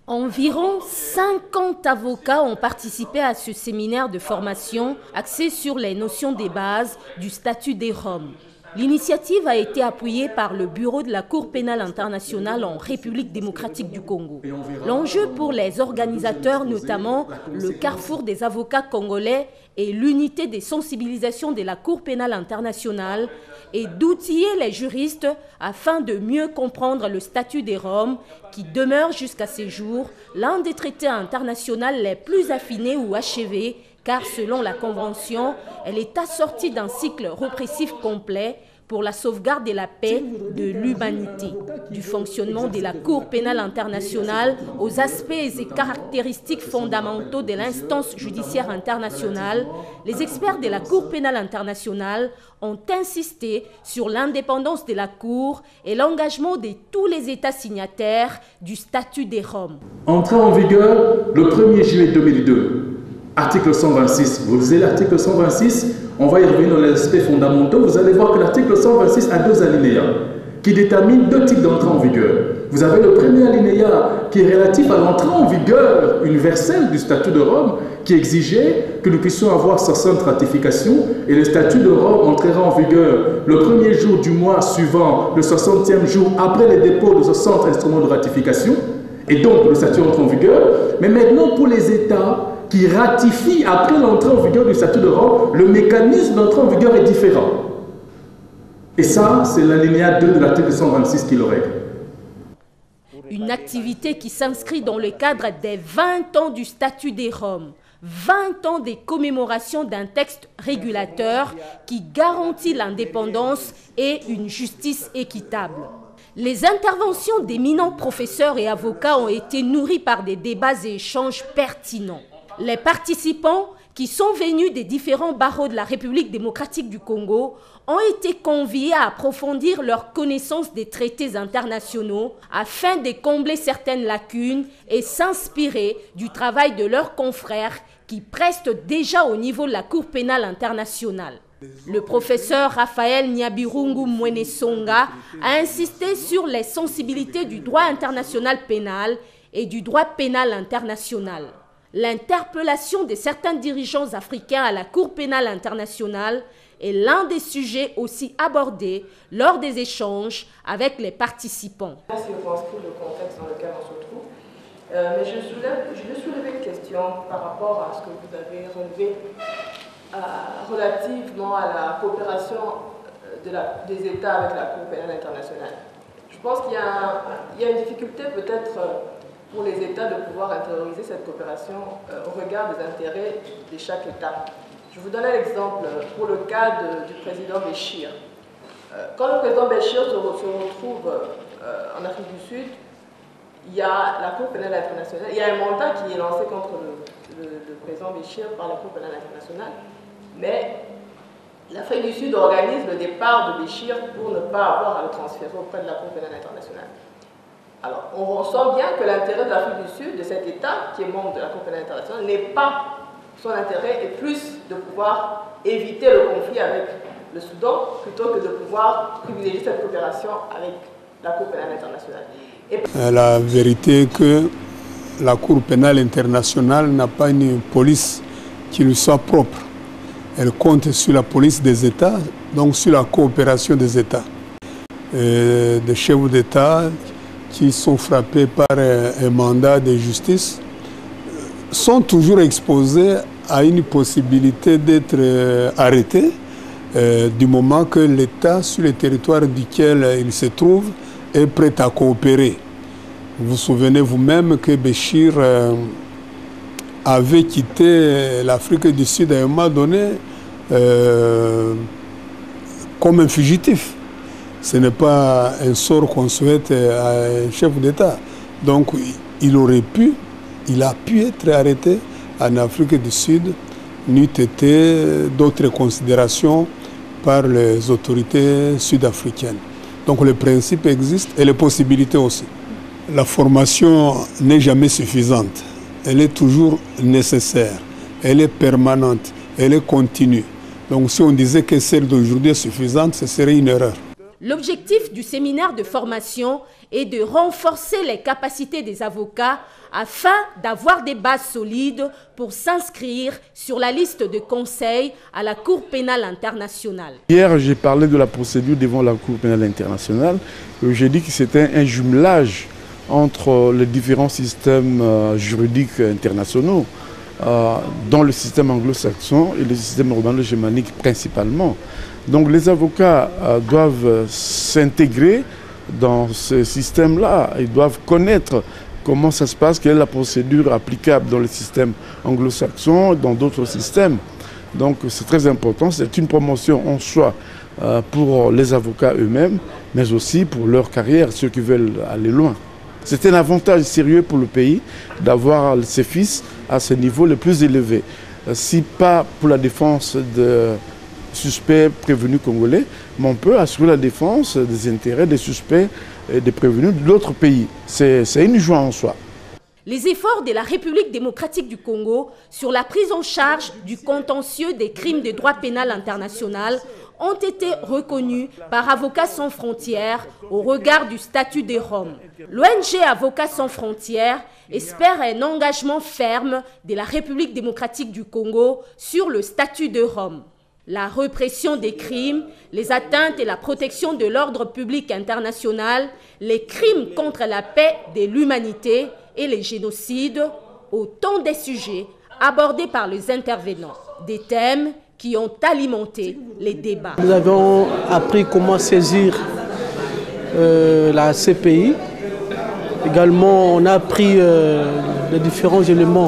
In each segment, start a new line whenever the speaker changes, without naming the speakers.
Environ 50 avocats ont participé à ce séminaire de formation axé sur les notions des bases du statut des Roms. L'initiative a été appuyée par le bureau de la Cour pénale internationale en République démocratique du Congo. L'enjeu pour les organisateurs, notamment le carrefour des avocats congolais et l'unité des sensibilisations de la Cour pénale internationale, est d'outiller les juristes afin de mieux comprendre le statut des Roms qui demeure jusqu'à ces jours l'un des traités internationaux les plus affinés ou achevés, car selon la Convention, elle est assortie d'un cycle répressif complet pour la sauvegarde de la paix, de l'humanité, du fonctionnement de la Cour pénale internationale aux aspects et caractéristiques fondamentaux de l'instance judiciaire internationale. Les experts de la Cour pénale internationale ont insisté sur l'indépendance de la Cour et l'engagement de tous les États signataires du statut des Roms.
Entré en vigueur le 1er juillet 2002. Article 126, vous lisez l'article 126, on va y revenir dans les aspects fondamentaux. Vous allez voir que l'article 126 a deux alinéas qui déterminent deux types d'entrée en vigueur. Vous avez le premier alinéa qui est relatif à l'entrée en vigueur universelle du statut de Rome, qui exigeait que nous puissions avoir 60 ratifications et le statut de Rome entrera en vigueur le premier jour du mois suivant le 60e jour après le dépôt de 60 instruments de ratification. Et donc le statut entre en vigueur. Mais maintenant pour les États qui ratifie après l'entrée en vigueur du statut de Rome, le mécanisme d'entrée en vigueur est différent. Et ça, c'est l'alinéa 2 de l'article 126 qui le règle.
Une activité qui s'inscrit dans le cadre des 20 ans du statut des Roms, 20 ans des commémorations d'un texte régulateur qui garantit l'indépendance et une justice équitable. Les interventions d'éminents professeurs et avocats ont été nourries par des débats et échanges pertinents. Les participants, qui sont venus des différents barreaux de la République démocratique du Congo, ont été conviés à approfondir leur connaissance des traités internationaux afin de combler certaines lacunes et s'inspirer du travail de leurs confrères qui prestent déjà au niveau de la Cour pénale internationale. Le professeur Raphaël Nyabirungu Mwenesonga a insisté sur les sensibilités du droit international pénal et du droit pénal international. L'interpellation de certains dirigeants africains à la Cour pénale internationale est l'un des sujets aussi abordés lors des échanges avec les participants.
Circonscrit le contexte dans lequel on se trouve, mais je veux soulever une question par rapport à ce que vous avez relevé relativement à la coopération des États avec la Cour pénale internationale. Je pense qu'il y a une difficulté peut-être pour les États de pouvoir intérioriser cette coopération au regard des intérêts de chaque État. Je vous donne un exemple pour le cas du président Béchir. Quand le président Béchir se retrouve en Afrique du Sud, il y a la Cour pénale internationale, il y a un mandat qui est lancé contre le président Béchir par la Cour pénale internationale, mais l'Afrique du Sud organise le départ de Béchir pour ne pas avoir à le transférer auprès de la Cour pénale internationale. Alors, on ressent bien que l'intérêt de l'Afrique du Sud, de cet État qui est membre de la Cour pénale internationale, n'est pas son intérêt, et plus de pouvoir éviter le conflit avec le Soudan, plutôt que de pouvoir privilégier cette coopération avec la Cour pénale internationale.
La vérité est que la Cour pénale internationale n'a pas une police qui lui soit propre. Elle compte sur la police des États, donc sur la coopération des États. Des chefs d'État qui sont frappés par un mandat de justice sont toujours exposés à une possibilité d'être arrêtés du moment que l'État, sur le territoire duquel il se trouve, est prêt à coopérer. Vous vous souvenez vous-même que Béchir avait quitté l'Afrique du Sud à un moment donné comme un fugitif. Ce n'est pas un sort qu'on souhaite à un chef d'État. Donc il a pu être arrêté en Afrique du Sud, n'eût été d'autres considérations par les autorités sud-africaines. Donc le principe existe et les possibilités aussi. La formation n'est jamais suffisante. Elle est toujours nécessaire, elle est permanente, elle est continue. Donc si on disait que celle d'aujourd'hui est suffisante, ce serait une erreur.
L'objectif du séminaire de formation est de renforcer les capacités des avocats afin d'avoir des bases solides pour s'inscrire sur la liste de conseil à la Cour pénale internationale.
Hier, j'ai parlé de la procédure devant la Cour pénale internationale. J'ai dit que c'était un jumelage entre les différents systèmes juridiques internationaux, dont le système anglo-saxon et le système romano-germanique principalement. Donc les avocats doivent s'intégrer dans ce système-là. Ils doivent connaître comment ça se passe, quelle est la procédure applicable dans le système anglo-saxon et dans d'autres systèmes. Donc c'est très important, c'est une promotion en soi pour les avocats eux-mêmes, mais aussi pour leur carrière, ceux qui veulent aller loin. C'est un avantage sérieux pour le pays d'avoir ces fils à ce niveau le plus élevé. Si pas pour la défense de suspects prévenus congolais, mais on peut assurer la défense des intérêts des suspects et des prévenus de l'autre pays. C'est une joie en soi.
Les efforts de la République démocratique du Congo sur la prise en charge du contentieux des crimes de droit pénal international ont été reconnus par Avocats sans frontières au regard du statut des Roms. L'ONG Avocats sans frontières espère un engagement ferme de la République démocratique du Congo sur le statut de Rome. La répression des crimes, les atteintes et la protection de l'ordre public international, les crimes contre la paix de l'humanité et les génocides, autant des sujets abordés par les intervenants, des thèmes qui ont alimenté les débats.
Nous avons appris comment saisir la CPI. Également, on a appris les différents éléments,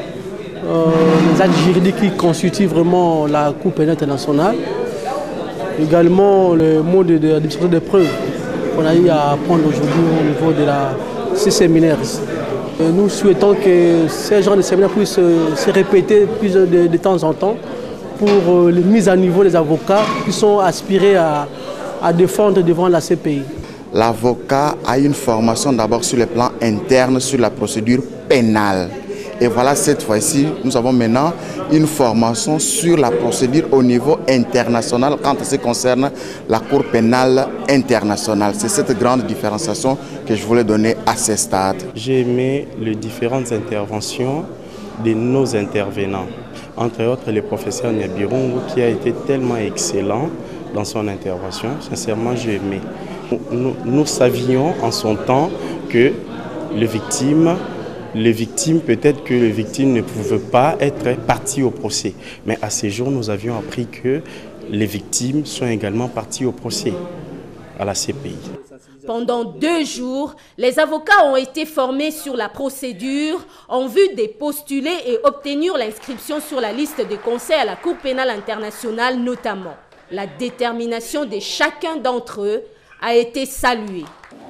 les actes juridiques qui constituent vraiment la Cour pénale internationale. Également, le mode de la démonstration des preuves qu'on a eu à apprendre aujourd'hui au niveau de ces séminaires. Nous souhaitons que ces genres de séminaires puissent se répéter plus de temps en temps pour la mise à niveau des avocats qui sont aspirés à défendre devant la CPI.
L'avocat a une formation d'abord sur le plan interne, sur la procédure pénale. Et voilà, cette fois-ci, nous avons maintenant une formation sur la procédure au niveau international quand ce concerne la Cour pénale internationale. C'est cette grande différenciation que je voulais donner à ce stade.
J'ai aimé les différentes interventions de nos intervenants. Entre autres, le professeur Nyabirungu qui a été tellement excellent dans son intervention. Sincèrement, j'ai aimé. Nous savions en son temps que les victimes, peut-être que les victimes ne pouvaient pas être parties au procès. Mais à ce jour, nous avions appris que les victimes sont également parties au procès à la CPI.
Pendant 2 jours, les avocats ont été formés sur la procédure en vue de postuler et obtenir l'inscription sur la liste des conseils à la Cour pénale internationale notamment. La détermination de chacun d'entre eux a été saluée.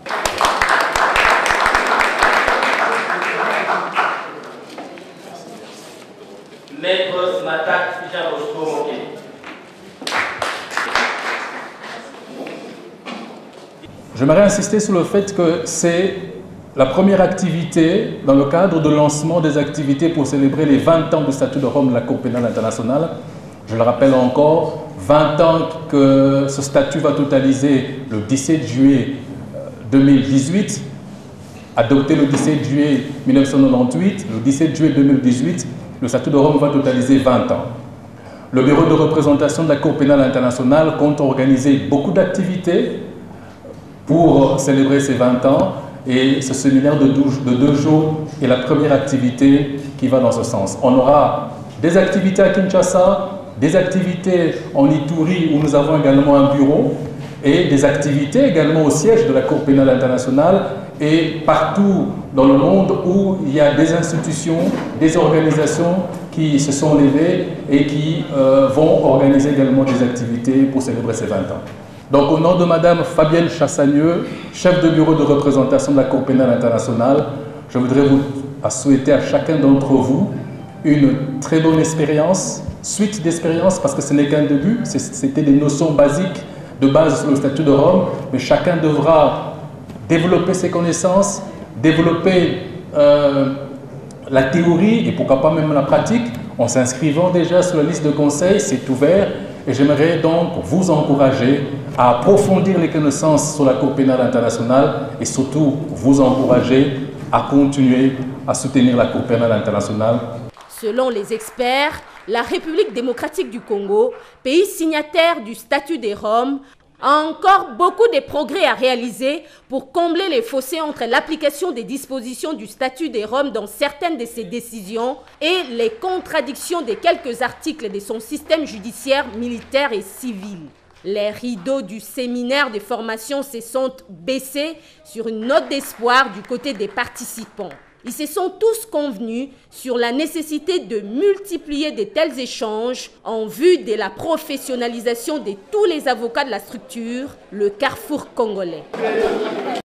Maître Matak Jean-Bosco.
J'aimerais insister sur le fait que c'est la première activité dans le cadre de lancement des activités pour célébrer les 20 ans du statut de Rome de la Cour pénale internationale. Je le rappelle encore, 20 ans que ce statut va totaliser le 17 juillet 2018, adopté le 17 juillet 1998, le 17 juillet 2018, le statut de Rome va totaliser 20 ans. Le bureau de représentation de la Cour pénale internationale compte organiser beaucoup d'activités pour célébrer ces 20 ans et ce séminaire de 2 jours est la première activité qui va dans ce sens. On aura des activités à Kinshasa, des activités en Ituri où nous avons également un bureau et des activités également au siège de la Cour pénale internationale et partout dans le monde où il y a des institutions, des organisations qui se sont levées et qui vont organiser également des activités pour célébrer ces 20 ans. Donc au nom de Madame Fabienne Chassagneux, chef de bureau de représentation de la Cour pénale internationale, je voudrais vous souhaiter à chacun d'entre vous une très bonne expérience, suite d'expérience, parce que ce n'est qu'un début, c'était des notions basiques de base sur le statut de Rome, mais chacun devra développer ses connaissances, développer la théorie et pourquoi pas même la pratique, en s'inscrivant déjà sur la liste de conseils, c'est ouvert. Et j'aimerais donc vous encourager à approfondir les connaissances sur la Cour pénale internationale et surtout vous encourager à continuer à soutenir la Cour pénale internationale.
Selon les experts, la République démocratique du Congo, pays signataire du statut des Roms, a encore beaucoup de progrès à réaliser pour combler les fossés entre l'application des dispositions du statut des Roms dans certaines de ses décisions et les contradictions de quelques articles de son système judiciaire, militaire et civil. Les rideaux du séminaire de formation se sont baissés sur une note d'espoir du côté des participants. Ils se sont tous convenus sur la nécessité de multiplier de tels échanges en vue de la professionnalisation de tous les avocats de la structure, le Carrefour congolais.